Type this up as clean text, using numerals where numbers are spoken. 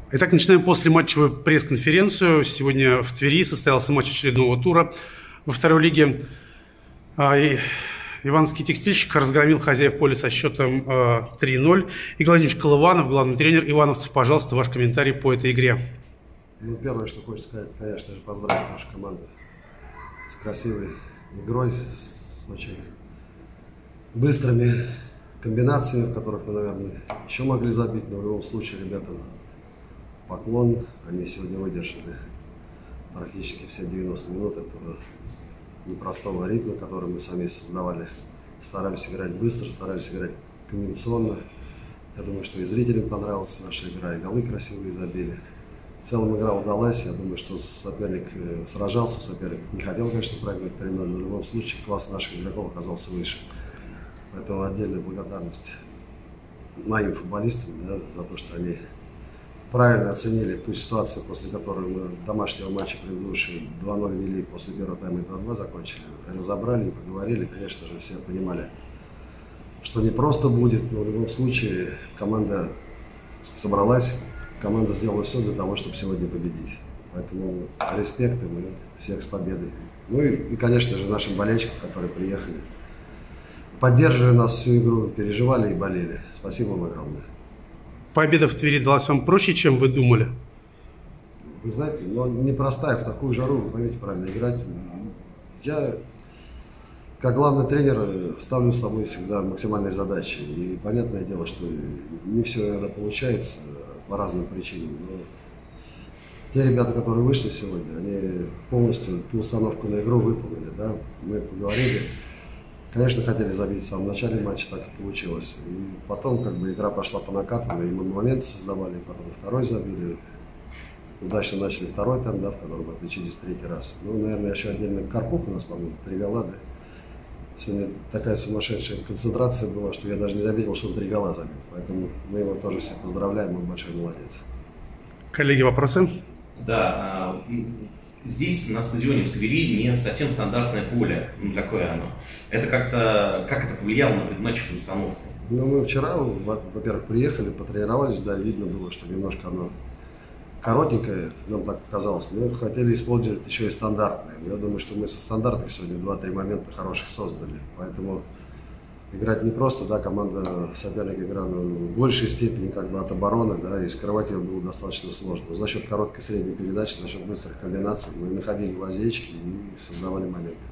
Итак, начинаем послематчевую пресс-конференцию. Сегодня в Твери состоялся матч очередного тура во второй лиге. Ивановский текстильщик разгромил хозяев поля со счетом 3-0. И Владимир Колыванов, главный тренер ивановцев, пожалуйста, ваш комментарий по этой игре. Первое, что хочется сказать, конечно же, поздравить нашу команду с красивой игрой, с очень быстрыми комбинациями, в которых мы, наверное, еще могли забить, но в любом случае ребятам поклон. Они сегодня выдержали практически все 90 минут этого непростого ритма, который мы сами создавали. Старались играть быстро, старались играть комбинационно. Я думаю, что и зрителям понравилась наша игра, и голы красивые забили. В целом игра удалась. Я думаю, что соперник сражался, соперник не хотел, конечно, проиграть 3-0, но в любом случае класс наших игроков оказался выше. Поэтому отдельная благодарность моим футболистам, за то, что они правильно оценили ту ситуацию, после которой мы домашнего матча предыдущего 2-0 вели, после первого тайма 2-2 закончили. Разобрали и поговорили. Конечно же, все понимали, что не просто будет, но в любом случае команда собралась, команда сделала все для того, чтобы сегодня победить. Поэтому респект им и всех с победой. Ну и, конечно же, нашим болельщикам, которые приехали, поддерживали нас всю игру, переживали и болели. Спасибо вам огромное. Победа в Твери далась вам проще, чем вы думали? Вы знаете, но непростая в такую жару, вы поймите правильно, играть. Я, как главный тренер, ставлю с собой всегда максимальные задачи. И понятное дело, что не все иногда получается по разным причинам. Но те ребята, которые вышли сегодня, они полностью ту установку на игру выполнили. Да? Мы поговорили. Конечно, хотели забить в самом начале матча, так и получилось. И потом игра пошла по накатанной, и мы моменты создавали, потом второй забили. Удачно начали второй тайм, в котором отличились третий раз. Ну, наверное, еще отдельно Карпов у нас, по-моему, 3 гола, да? Сегодня такая сумасшедшая концентрация была, что я даже не заметил, что он 3 гола забил. Поэтому мы его тоже всех поздравляем, он большой молодец. Коллеги, вопросы? Да, здесь на стадионе в Твери не совсем стандартное поле, какое оно. Это как это повлияло на предматчевую установку? Ну, мы вчера, во-первых, приехали, потренировались, да, видно было, что немножко оно коротенькое, нам так показалось. Мы хотели использовать еще и стандартное. Я думаю, что мы со стандартных сегодня 2-3 момента хороших создали. Поэтому играть не просто, да, команда соперника играла в большей степени от обороны, да, и скрывать ее было достаточно сложно. Но за счет короткой средней передачи, за счет быстрых комбинаций мы находили лазейки и создавали моменты.